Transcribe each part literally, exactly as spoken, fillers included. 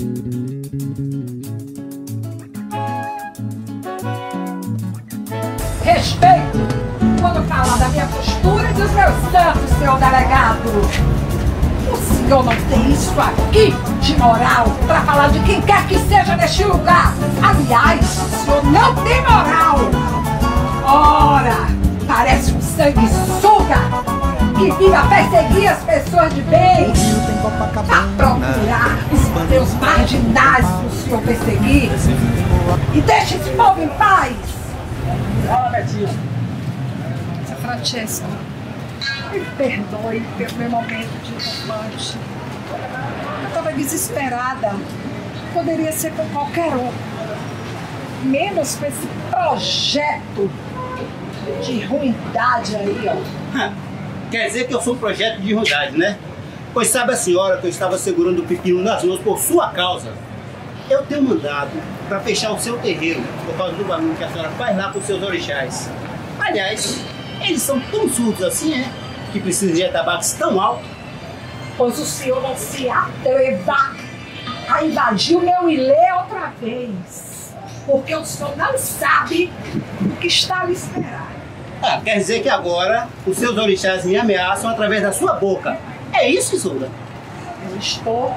Respeito quando falar da minha postura e dos meus santos, senhor delegado. O senhor não tem isso aqui de moral para falar de quem quer que seja neste lugar. Aliás, o senhor não tem moral. Ora, parece um sanguessuga que vive a perseguir as pessoas de bem, a procurar os seus marginais para o senhor perseguir. E deixe esse povo em paz. Fala, Betinho. Seu Francesco, me perdoe pelo meu momento de rompante. Eu estava desesperada. Poderia ser com qualquer um. Menos com esse projeto de ruindade aí, ó. Quer dizer que eu sou um projeto de ruindade, né? Pois sabe a senhora que eu estava segurando o pepino nas mãos por sua causa? Eu tenho mandado para fechar o seu terreiro por causa do barulho que a senhora faz lá com os seus orixás. Aliás, eles são tão surdos assim, é? Que precisam de atabaques tão altos. Pois o senhor não se atreva a invadir o meu ilê outra vez. Porque o senhor não sabe o que está a lhe esperar. Ah, quer dizer que agora os seus orixás me ameaçam através da sua boca. É isso, Isolda? Eu estou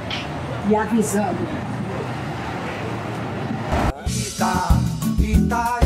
lhe avisando. Ita, Ita,